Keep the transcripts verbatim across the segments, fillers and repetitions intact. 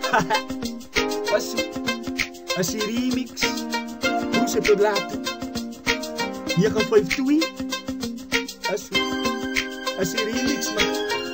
Passo, as die remix, Brusse tot laat. Hier gaan vijf twee. Passo, as die remix man.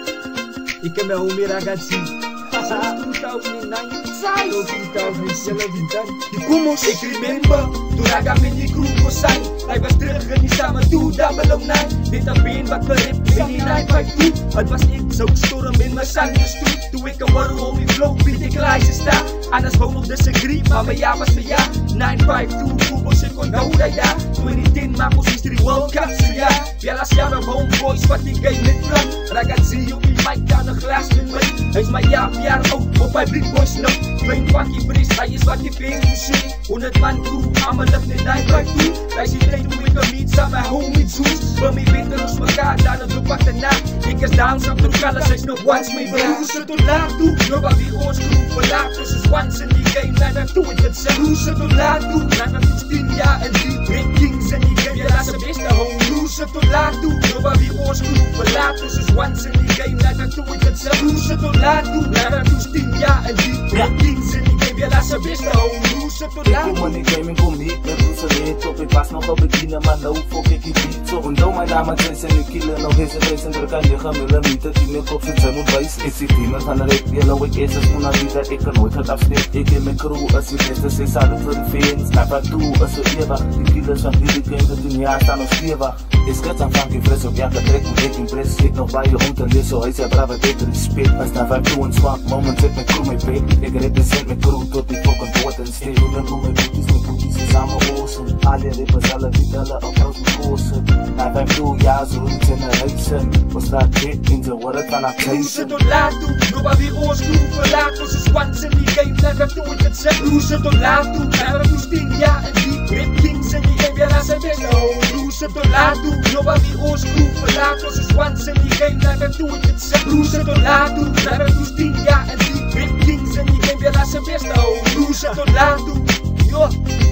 Ik heb mijn homie ragazzi. Since two thousand nine, two thousand seven. Ik remember, toen raga met die groep was zijn. Hij was terug en die samen toe, double oh nine. Dit een been wat verript, in die nine five two. Het was ik, zo'n storm in mijn zang gestoet. Toen ik een warm om die flow, bied ik lijstje sta. Anders gewoon nog disagree, maar mijn jaar was mijn jaar. nine five two, voetbal zit kon nou dat jaar. twinty ten, maar ons history World Cup zo ja. Ja, als jaar met homeboys, wat die game met vlam. Ragazzi op die mic, daar een glas met mij. Hij is maar jaar op jaar oud, op bij big boys nog. Klein Funkyfresh, hij is wat die feest moet zien. honderd man crew, aan mijn lucht net nine five two. Hij ziet tijd hoe ik hem niet samen hou met zoes. Voor mij beter ons mekaar, dan het op achterna. Ik is down, op de kallen, zij is nog once mee verhaal. Hoe ze tot laat toe, nobody ons crew verlaat. Dus is once in die game, nine five two, ik het zeg. Hoe ze tot laat toe, nine five two, tien jaar en die break kings in die game, ja dat is de beste home. Hoe ze tot laat toe, nobody ons crew verlaat. Dus is once in die game, nine five two, ik het zeg. Hoe ze tot laat toe, nine five two, tien jaar en die break kings in die game, ja dat is de beste home. Hoe ze tot laat toe. Ik kom in die game en kom niet met hoe ze weet op. Ik was nog op beginnen, maar nou fok ik die beat zo. En door mijn naam aan het en ik killen, nog eens een race en druk aan negen millimeter. Die mijn kop zit, zij moet wijzen. Ik zie teamen van de rek, die lauw ik eerst als monabieder. Ik kan nooit het afsteken. Ik in mijn crew, als je beste zes zouden voor de fans. Snap haar toe, als ze eeuwig. Die killers van die game, dat tien jaar staan nog stevig. Is het aan Funkyfresh op elke trek moet ik impress. Ik nog bij je om te lezen, hij zei brave beter respect. Als naar vijf toe een swamp moment zit mijn crew mee pik. Ik represent mijn crew tot die fucking woord en steek. Ik ben mijn boeties, mijn boeties is samen ozen. Alle rippers, alle vitellen, op roos mijn kozen. Na vijf toe, ja, zo iets in een huizen. We staan dit in de woorden van haar hoe ze tot laat toe, nobody ons crew verlaat. Ons is once in die game, nine five two, ik het zeg. Hoe ze tot laat toe, nine five two, tien jaar en die rip kings in die game, ja dat is het beste home. Hoe ze tot laat toe, nobody ons crew verlaat. Ons is once in die game, nine five two, ik het zeg. Hoe ze tot laat toe, nine five two, tien jaar en die rip kings in die game, ja dat is het beste home. Hoe ze tot laat toe, joh.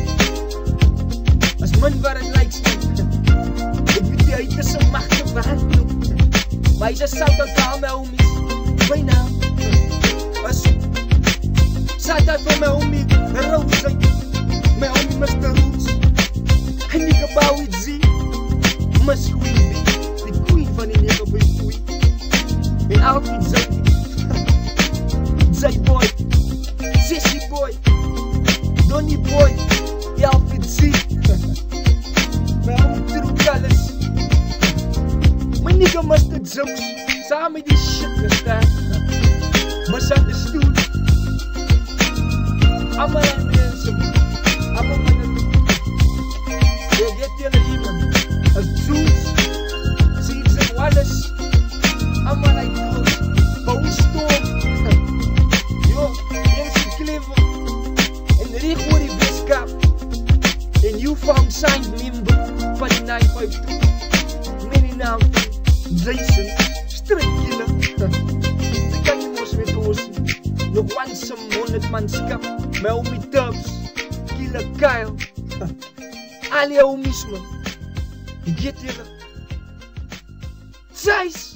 Als man waar het lijkt stond. Ik weet die uit is een machtige verhandel. Maar hij is een zout uit al mijn homies. Bijna. Als zout uit van mijn homie Roos zijn. Mijn homie mister Roots. En die gebouw iets zie. Miss Queen B. Die queen van die negen bij twee. En outfit zijn die. Zij boy. Sissy boy. Donnie boy. Die outfit zie. Mijn homie true alles. Mijn nigga mister Jokes. Samen met die shit gestaan. Misunderstood. Allemaal aan mensen. Allemaal met een. Je get jullie iemand. Als Zeus. Seeds en Wallace. Allemaal uit doos. Bouwstorm. Yo, eerst een klever. En de regen wordt die weeskap. En you found signed member van die nine five two. Many naam van Jason. Strijkkiller. Ze kan je mos met ons. Nog once een honderd manskap. Mijn homie Dubs. Killer Kyle. Alle homies man. Je get jullie. Zeis.